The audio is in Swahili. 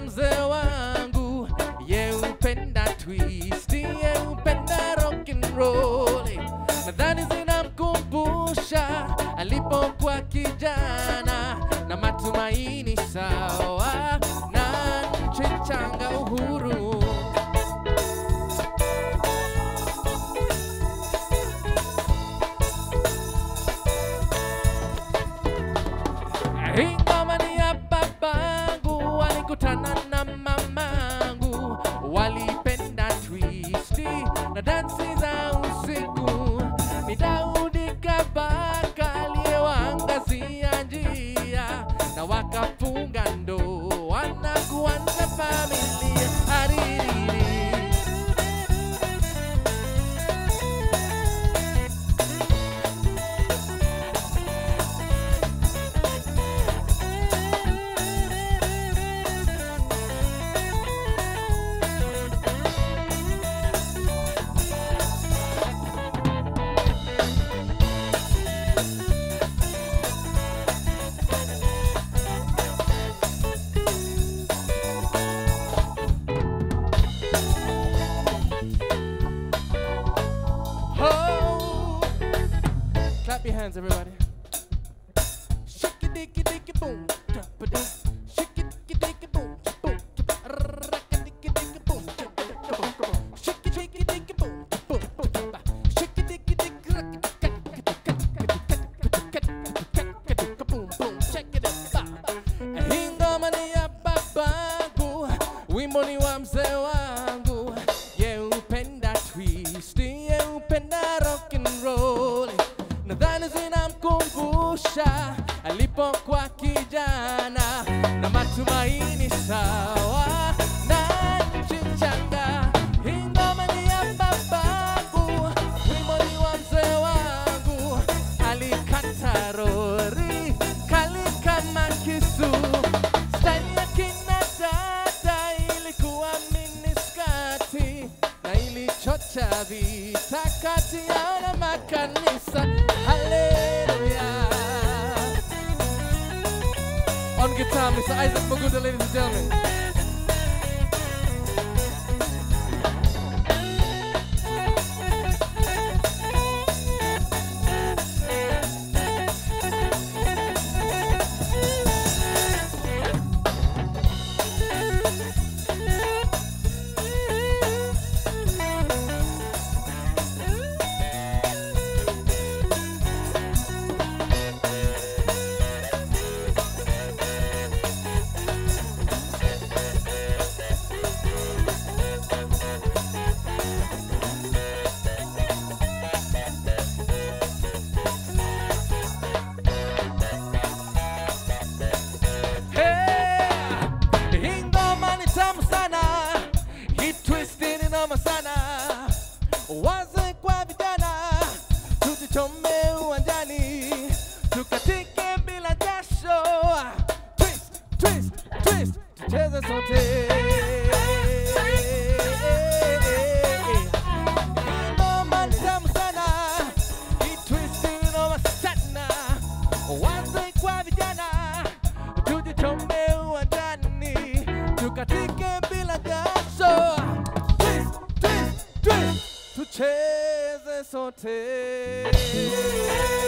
mzee wangu, ye upenda twist, ye upenda rock and roll. Nadhani zinamkumbusha alipokuwa kijana na matumaini sawa na nchi changa uhuru. Ingoma ni ya babangu, walikutana na mamangu, walipenda twisti na dansi za usiku. Ni Daudi Kabaka aliyewaangazia njia na wakafunga ndoa na kuanza familia. Haririri. Clap your hands, everybody. Shake it, dicky, dicky, boom. Shake it, dicky, dicky, boom. Boom. Rock it, dicky, dicky, boom. Shake it, dicky, dicky, boom. Boom. Shake it, dicky, dicky, rock it, boom, boom. Shake it up. Ingoma ni ya babangu, wimbo ni wa mzee wangu. Ye upenda twist, ye upenda rock and roll. Nadhani zinamkumbusha alipokuwa kijana na matumaini sawa na nchi changa. Ingoma ni ya babangu, wimbo ni wa mzee wangu. Alikata rori kali kama kisu, style ya kina dada ilikuwa miniskati na ilichocha vita kati yao na makanisa. Hallelujah. On guitar, Mr. Isaac Magunda, ladies and gentlemen. Sana waze kwa vijana, tujichome uwanjani, tukatike bila jasho. Twist, twist, twist, tucheze sote. Ngoma ni tamu sana, hii twist ni noma sana. Waze kwa vijana, tujichome uwanjani, tukatike bila jasho. Tucheze sote.